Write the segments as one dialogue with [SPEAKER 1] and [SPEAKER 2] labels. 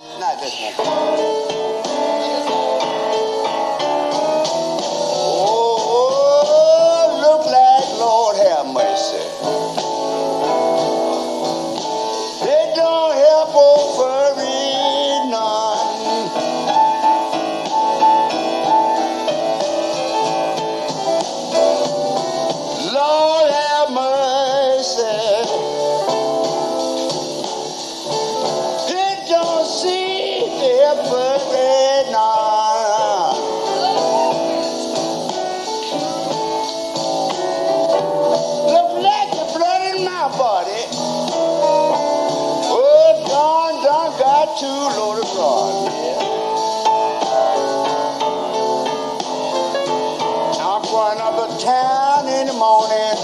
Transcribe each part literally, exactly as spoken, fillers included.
[SPEAKER 1] Not this one. Oh, look like Lord have mercy. They don't help old Furry none. Lord have mercy. They don't see their Furry none. Look like the blood in my body. Oh, Don, Don got too low to run. I'm going up to town in the morning.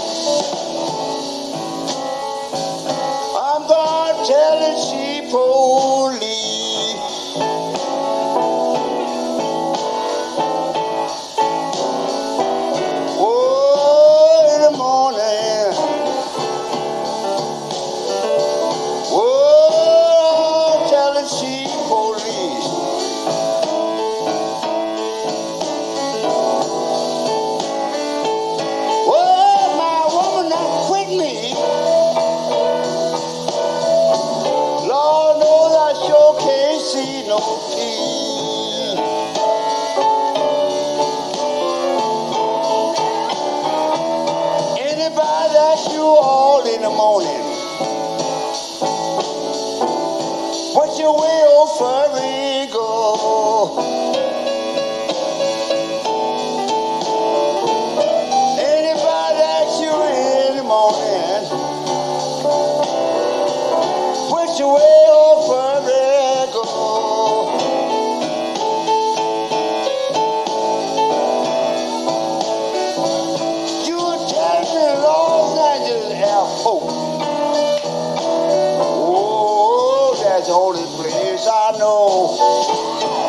[SPEAKER 1] I'm gonna tell the sheep police. Oh, in the morning. Oh, tell the sheep police. Oh, my woman that quit me. Lord knows I sure can't see no peace. Anybody that's you all in the morning, what's your way, old Furry, go? Anybody that's you in the morning, what's your way, old Furry, go? You were telling me Los Angeles Airport. Oh, that's the only place I know.